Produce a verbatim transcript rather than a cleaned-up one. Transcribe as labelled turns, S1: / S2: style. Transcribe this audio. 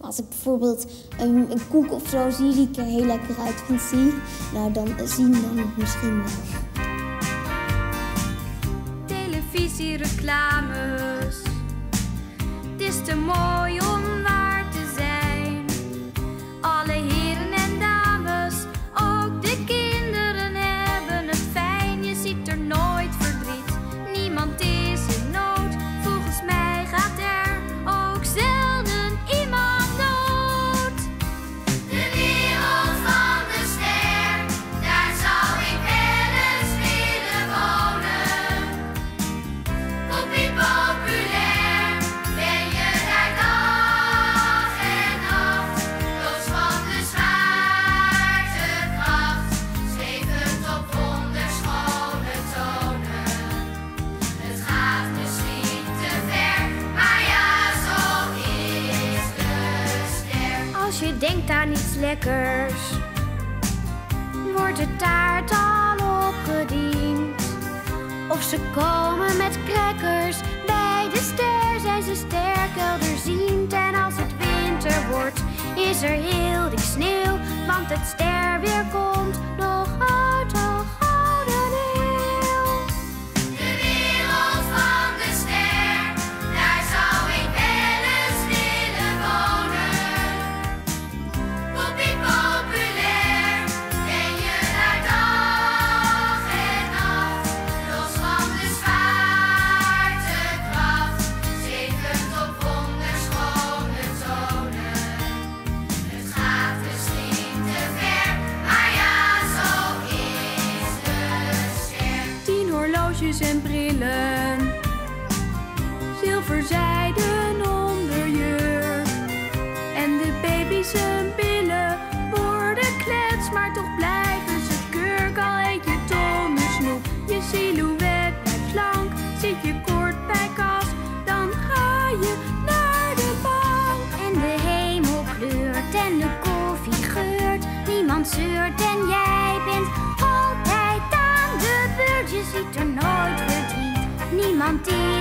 S1: Als ik bijvoorbeeld een, een koek of zo zie die ik er heel lekker uit vind zien, nou dan zien dan misschien wel.
S2: Televisiereclames, het is te mooi om waar te zijn. Alle heren en dames, ook de kinderen hebben het fijn. Je ziet er nooit verdriet, niemand is in nood. Volgens mij gaat er ook zelden iemand dood. De wereld van de ster, daar zou ik wel eens willen wonen. Poppie populair, ben je daar dag en nacht. Los van de zwaartekracht, zwevend op wonderschone tonen. Het gaat misschien te ver, maar ja, zo is de ster. Als je denkt aan iets lekkers, wordt de taart al opgediend. Of ze komen met crackers, bij de ster zijn ze sterk helderziend. En als het winter wordt, is er heel dik sneeuw, want het ster weer komt nog uit de gouden eeuw. De wereld van de ster, daar zou ik wel eens willen wonen. Poppie populair, ben je daar dag en nacht. Los van de zwaartekracht, zwevend op wonderschone tonen. Het gaat misschien te ver, maar ja, zo is de ster. Tien horloges en brillen, zilverzijden onderjurk. En de baby's hun billen worden klets, maar toch blijven ze kurk. Al eet je tonnensnoep, je silhouet blijft slank. Zit je kort bij kas, dan ga je naar de bank. En de hemel kleurt en de koffie geurt. Niemand zeurt en jij bent altijd aan de beurt. Je ziet er nooit verdriet, niemand die